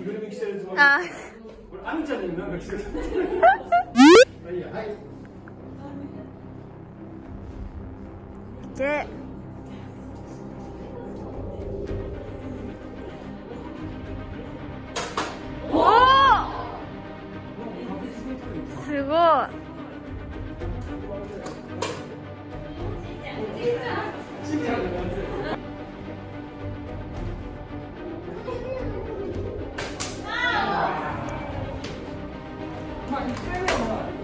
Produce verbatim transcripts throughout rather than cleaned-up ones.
着ぐるみ着てるつもり。 あ俺アミちゃんになんか着てた。いいや、はい。 で。おお。すごい。 まあいっかいめはまだ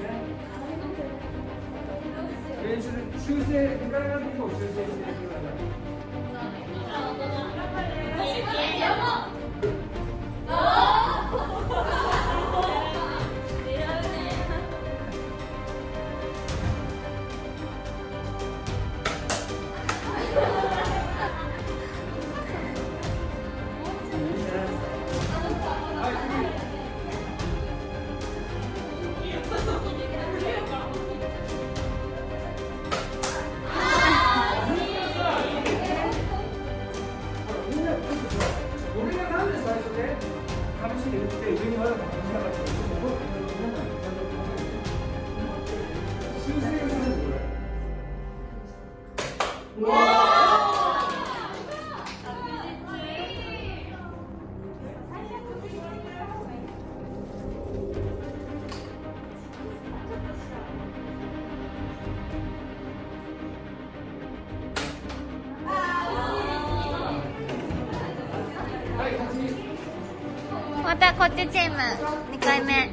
練習で修正、いかないとこを修正してください。 またこっちチームにかいめ。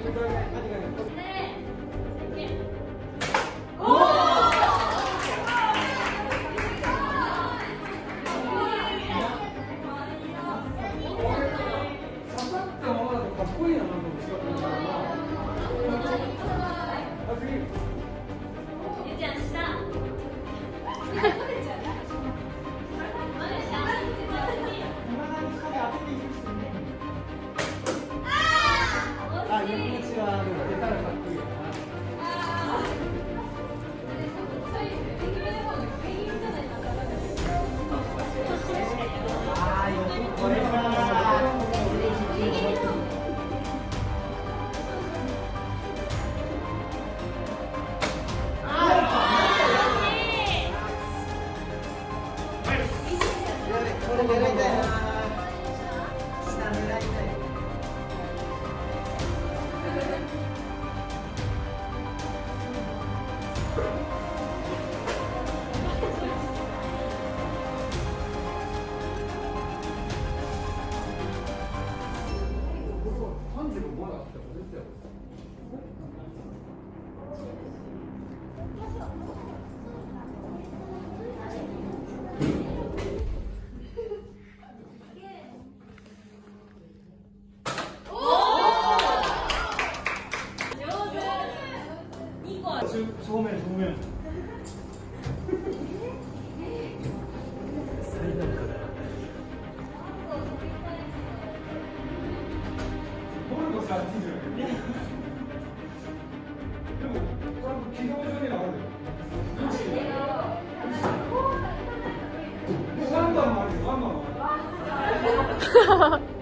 正面正面。ボルトさんじゅう。でもちゃんと軌道上にはあるよ。ワンバンもあるよ。ワンバンもある。